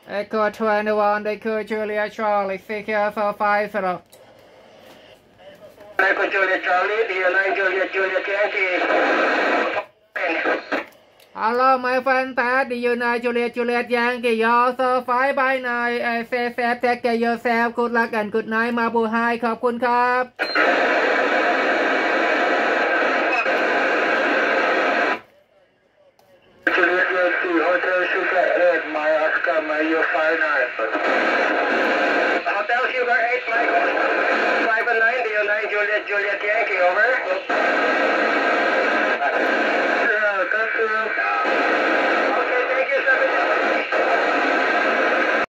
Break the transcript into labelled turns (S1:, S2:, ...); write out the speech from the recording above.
S1: Echo 21, Echo Juliet Charlie, figure for 5 0.
S2: Echo Juliet Charlie, DL9 Juliet Yankee.
S1: Hello, my friend Pat, the United Juliet Yankee, you also 5 by 9. Stay safe, take care yourself, good luck and good night, Mabu High, ขอบคุณครับ
S2: Juliet Yankee, Hotel Sugar 8, my Oscar, my U59. Hotel Sugar 8, Mike, 5 and 9, DL9 Juliet Yankee, over.